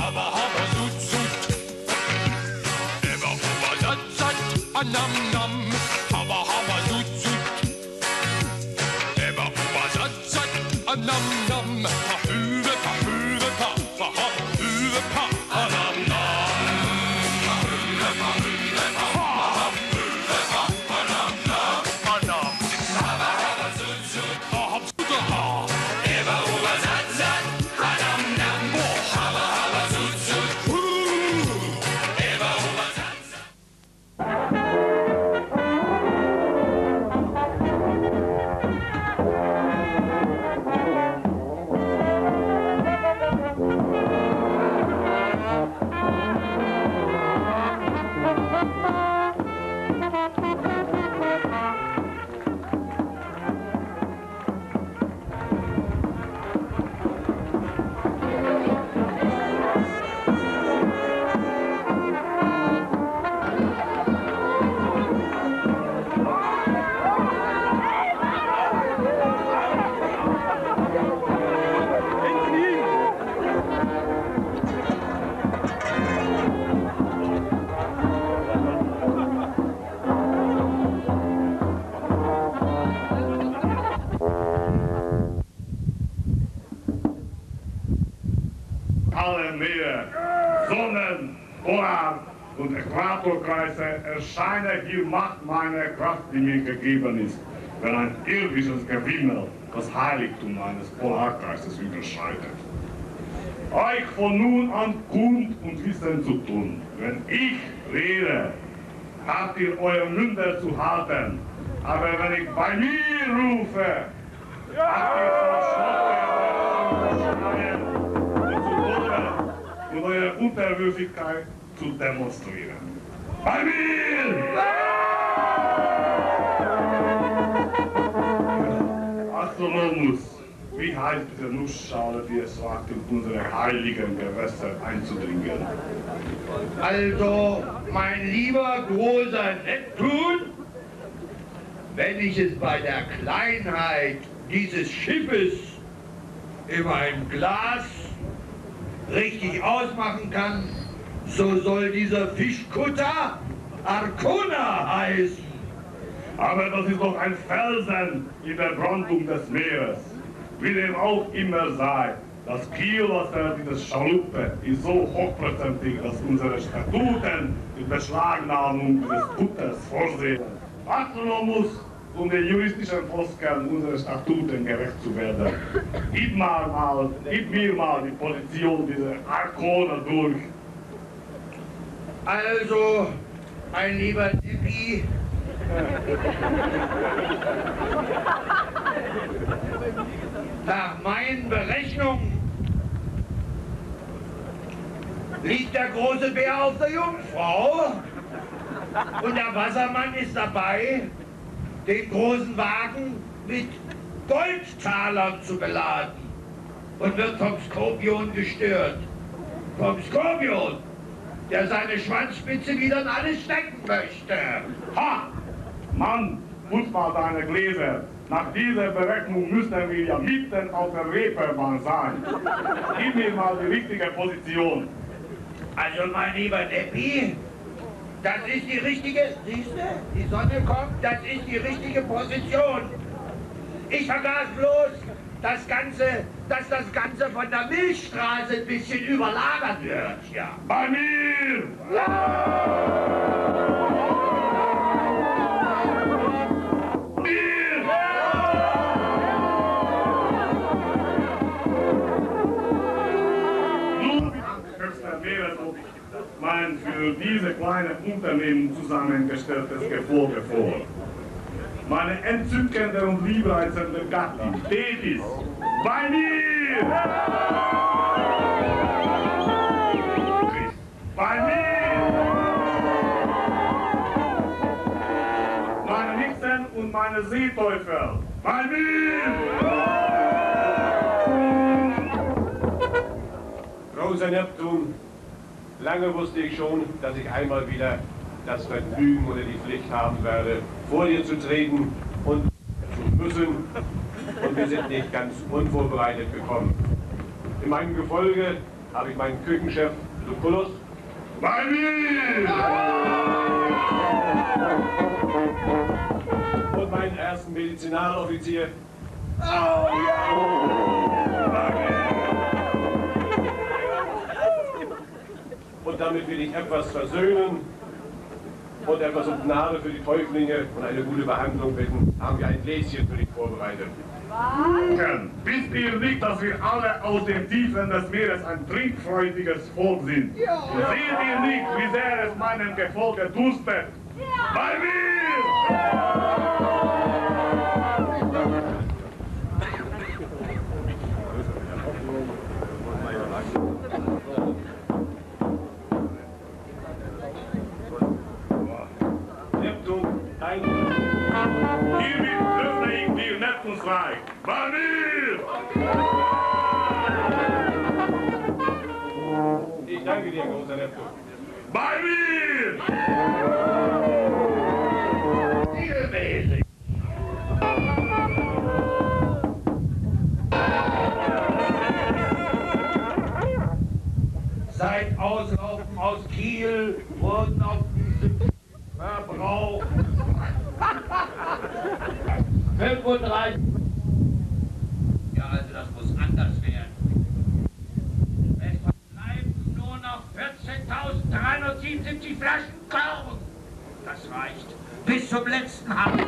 Haba, haba, sut, sut. Eba, huba, sat, sat, anam, nam. Haba, haba, sut, sut. Eba, huba, sat, sat, anam, nam. Pahüve, pahüve, pa, paha, hüve, pa, anam, nam. Pahüve, pahüve, pa, paha, hüve, pa, anam, nam. Anam. Haba, haba, sut, sut. Ahab, sut, aha. Eba, huba, sat, sat, anam, nam. Haba, haba, sut, sut. Eba, huba, sat, sat. Alle Meere, Sonnen, Polar und Äquatorkreise erscheinen hier Macht meiner Kraft, die mir gegeben ist, wenn ein irdisches Gewimmel das Heiligtum eines Polarkreises überschreitet. Euch von nun an Kund und Wissen zu tun. Wenn ich rede, habt ihr eure Münder zu halten, aber wenn ich bei mir rufe, habt ihr zu schreien und eure Unterwürfigkeit zu demonstrieren. Bei mir! Astronomus, wie heißt diese Nussschale, die es wagt, in unsere heiligen Gewässer einzudringen? Also, mein lieber großer Neptun, wenn ich es bei der Kleinheit dieses Schiffes über ein Glas richtig ausmachen kann, so soll dieser Fischkutter Arkona heißen. Aber das ist doch ein Felsen in der Brandung des Meeres. Wie dem auch immer sei, das Kielwasser dieses Schaluppe ist so hochprozentig, dass unsere Statuten die Beschlagnahmung dieses Kutters vorsehen. Astronomus, um den juristischen Floskeln unserer Statuten gerecht zu werden. Gib mir mal die Position dieser Arkona durch. Also, mein lieber Tippi, nach meinen Berechnungen liegt der große Bär auf der Jungfrau und der Wassermann ist dabei, den großen Wagen mit Goldtalern zu beladen und wird vom Skorpion gestört. Vom Skorpion, der seine Schwanzspitze wieder in alles stecken möchte. Ha! Mann, putz mal deine Gläser. Nach dieser Berechnung müssen wir ja mitten auf der Reeperbahn sein. Gib mir mal die richtige Position. Also mein lieber Neppi, das ist die richtige, siehst du, die Sonne kommt, das ist die richtige Position. Ich vergaß bloß, dass das Ganze von der Milchstraße ein bisschen überlagert wird, ja. Bei mir! Mein für diese kleine Unternehmen zusammengestelltes Gefolge vor. Meine entzückende und liebreizende Gattin, Tethys, bei mir! Bei mir! Meine Nixen und meine Seeteufel, bei mir! Großer Neptun, lange wusste ich schon, dass ich einmal wieder das Vergnügen oder die Pflicht haben werde, vor dir zu treten und zu müssen. Und wir sind nicht ganz unvorbereitet gekommen. In meinem Gefolge habe ich meinen Küchenchef Lucullus. Bei mir! Und meinen ersten Medizinaloffizier. Und damit will ich etwas versöhnen und etwas um Gnade für die Täuflinge und eine gute Behandlung bitten. Haben wir ein Gläschen für dich vorbereitet. Wisst ihr nicht, dass wir alle aus den Tiefen des Meeres ein trinkfreudiges Volk sind? Ja. Seht ihr nicht, wie sehr es meinem Gefolge durstet? Ja. Bei mir! Neptun, ein... Hiermit öffne ich dir Neptunsreich. Bei mir! Ich danke dir, großer Neptun. Bei mir! Regelmäßig. Seit Auslaufen aus Kiel wurden auf diesem Verbrauch 35. Ja, also das muss anders werden. Es verbleiben nur noch 14.377 Flaschen Korn. Das reicht. Bis zum letzten Haken.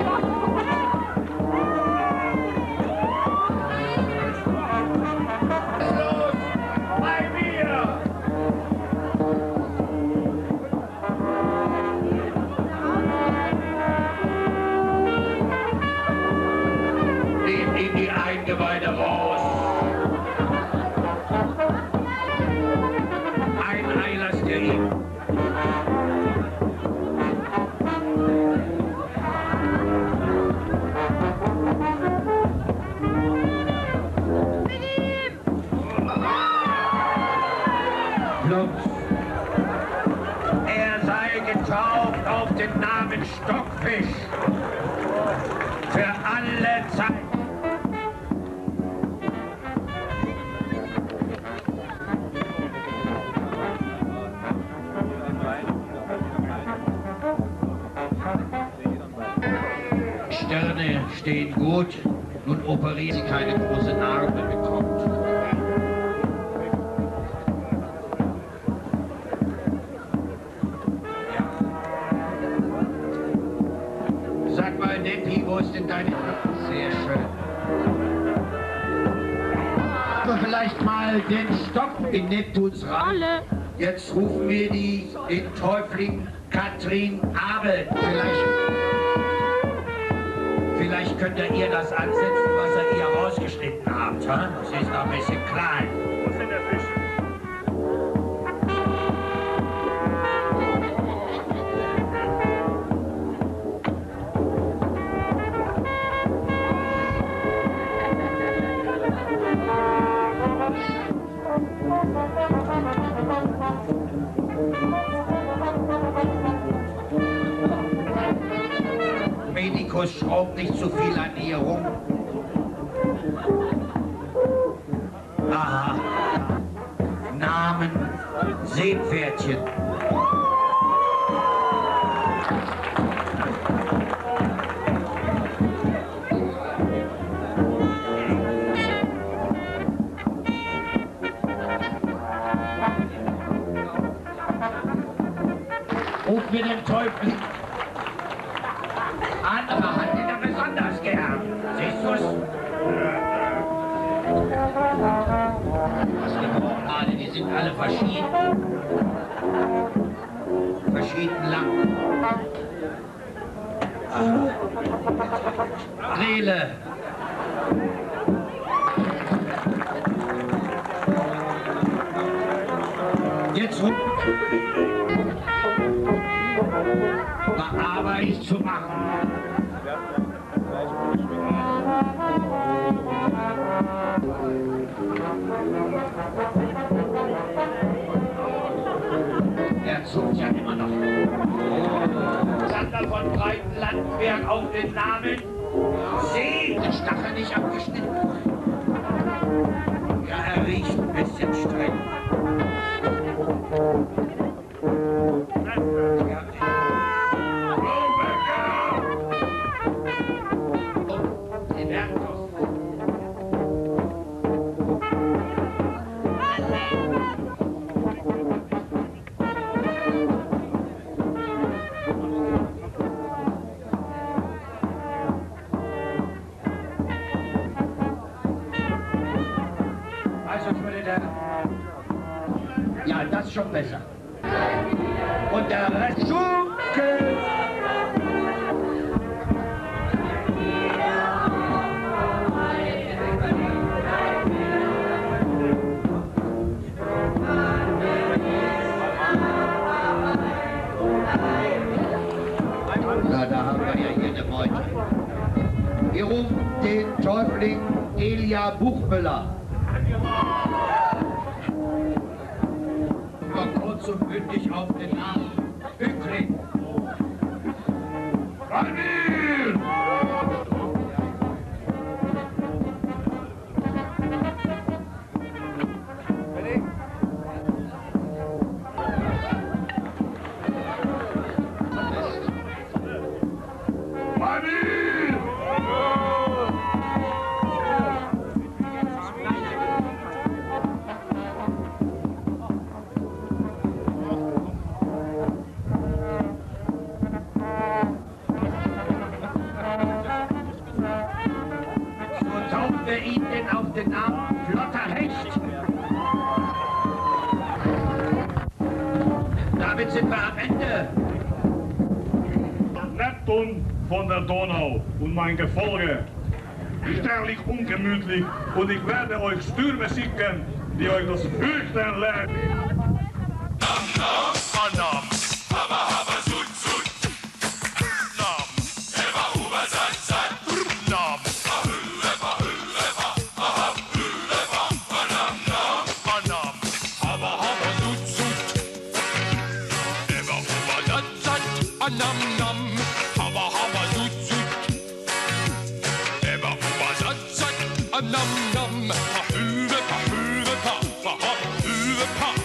Los, bei mir! Nehmt ihm die Eingeweide raus. Ein Ei lasst ihr ihm. Plumps. Er sei getauft auf den Namen Stockfisch. Für alle Zeit. Sterne stehen gut, nun operiert sie keine große Narbe bekommt. Sag mal, Neppi, wo ist denn deine... Sehr schön. Vielleicht mal den Stock in Neptuns Rolle. Jetzt rufen wir den Täufling Katrin Abel. Vielleicht könnt ihr das ansetzen, was ihr rausgeschnitten habt. Ha? Sie ist noch ein bisschen klein. Wo ist denn der Fisch? Medikus, schraubt nicht zu viel an ihr rum. Aha. Namen Seepferdchen. Ruf mir den Teufel. Andere hat ihn ja besonders gern. Siehst du's? Was die Organe, die sind alle verschieden. Verschieden lang. Grele. Jetzt bearbeitet zu machen. Er zuckt ja immer noch. Sander von Breitenlandberg auf den Namen See. Der Stachel nicht abgeschnitten. Ja, er riecht ein bisschen streng. Ja, das ist schon besser. Und der Rest Schurke. Na, da haben wir ja hier eine Meute. Wir rufen den Täufling Elia Buchmüller. Komm kurz und bündig auf den Arm. Hückling! Balbin! Wir ihn denn auf den Arm, flotter Hecht. Damit sind wir am Ende. Neptun von der Donau und mein Gefolge ist herrlich ungemütlich und ich werde euch Stürme schicken, die euch das Fürchten lernen. Anam, Haba Haba Sud Sud. Nam, Eva Uba Sat Sat. Nam, Ahürepa Hürepa, Aha Hürepa, Anam Nam, Anam, Haba Haba Sud Sud. Eva Uba Sat Sat, Anam Nam, Haba Haba Sud Sud. Eva Uba Sat Sat, Anam Nam, Ahürepa Hürepa, Aha Hürepa.